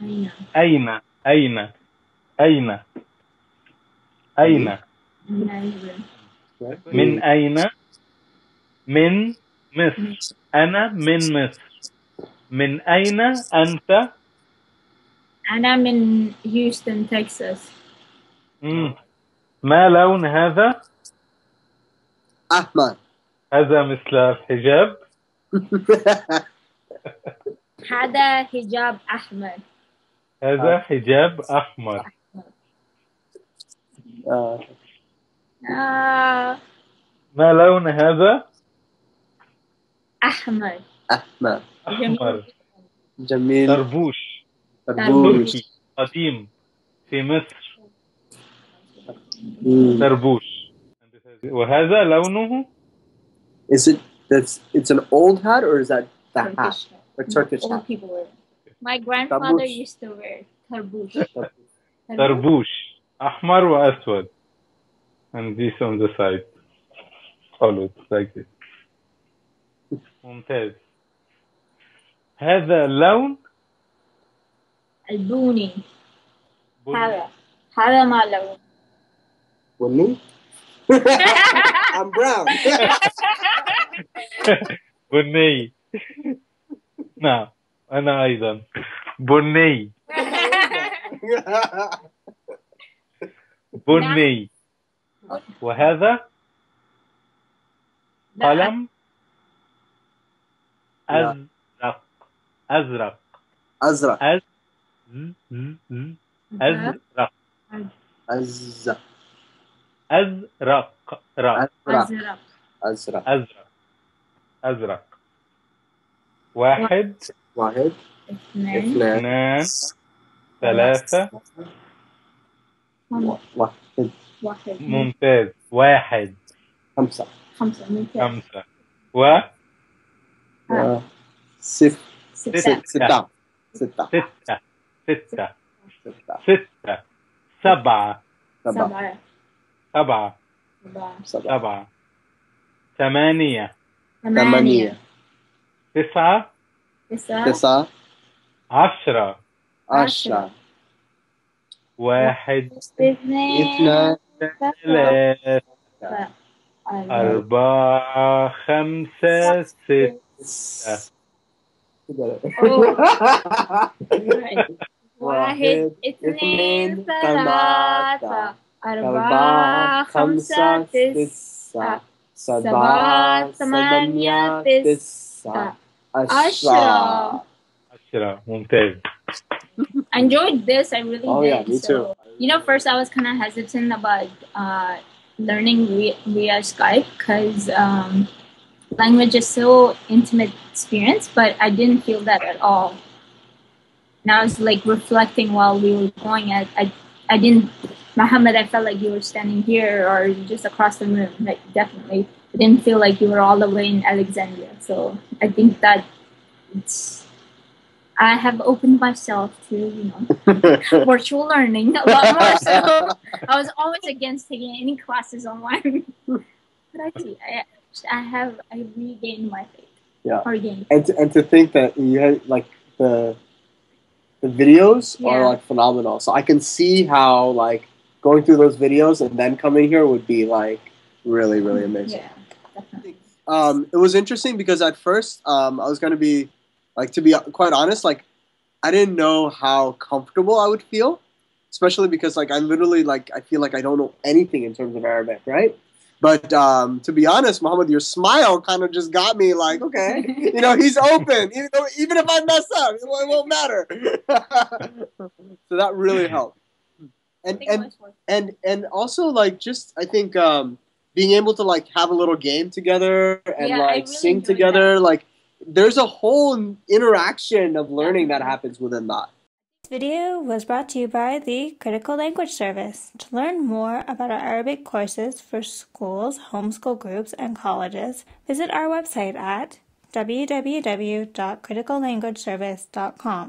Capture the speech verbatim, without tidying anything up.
أين أين أين أين من أين من مصر أنا من مصر من أين أنت أنا من هيوستن تكساس. مم. ما لون هذا أحمر. هذا مثل الحجاب. هذا حجاب أحمر. هذا حجاب أحمر. آه. آه. ما لون هذا أحمر. أحمر. أحمر. جميل. طربوش. طربوش. تركي قديم في مصر. مم. طربوش. وهذا لونه Is it that's it's an old hat or is that the Turkish hat? hat. A Turkish Old hat. people wear it. My grandfather Tarbush. used to wear tarbush. طربوش أحمر وأسود. And this on the side. Followed like this. ممتاز. هذا اللون البني. بني. هذا هذا ما لون. بني. I'm brown. بني. نعم أنا أيضا بني. بني. وهذا قلم أزرق. أزرق. أزرق. أز أزرق. أزرق. أزرق. رق. أزرق. أزرق. أزرق. أزرق. واحد. واحد. اثنين. اثنان. ثلاثة. واحد. واحد. ممتاز. واحد. خمسة. خمسة. ممتاز. خمسة. و ستة. ستة. ستة. ستة. ستة. ستة. ستة. سبعة. سبعة. سبعة. سبعة. سبعة. ثمانية. ثمانية. تسعة. تسعة. تسعة. عشرة. عشرة. واحد. اثنين. ثلاثة. أربعة. خمسة. ستة. واحد. اثنين. ثلاثة. أربعة. خمسة. تسعة. سبعة. ثمانية. تسعة. عشرة. عشرة. ممتاز. I enjoyed this. I really oh, did. yeah, me so, too. You know, first I was kind of hesitant about uh, learning via, via Skype because um, language is so intimate experience, but I didn't feel that at all. And I was like reflecting while we were going. I, I, I didn't, Mohammed, I felt like you were standing here or just across the room. Like definitely, I didn't feel like you were all the way in Alexandria. So I think that it's. I have opened myself to, you know, virtual learning a lot more. So I was always against taking any classes online. But I see, I, I have, I regained my faith. Yeah. Or regained. And to, and to think that you had like the the videos Yeah. are like phenomenal. So I can see how like going through those videos and then coming here would be like really really amazing. Yeah, definitely. Um, it was interesting because at first um, I was gonna be. Like, to be quite honest, like, I didn't know how comfortable I would feel, especially because, like, I literally, like, I feel like I don't know anything in terms of Arabic, right? But um, to be honest, Muhammad, your smile kind of just got me like, okay, you know, he's open. Even though, even if I mess up, it won't matter. So that really helped. And and and and also, like, just I think um, being able to like have a little game together and Yeah, I like really sing enjoyed together, that. like. There's a whole interaction of learning that happens within that. This video was brought to you by the Critical Language Service. To learn more about our Arabic courses for schools, homeschool groups, and colleges, visit our website at w w w dot critical language service dot com.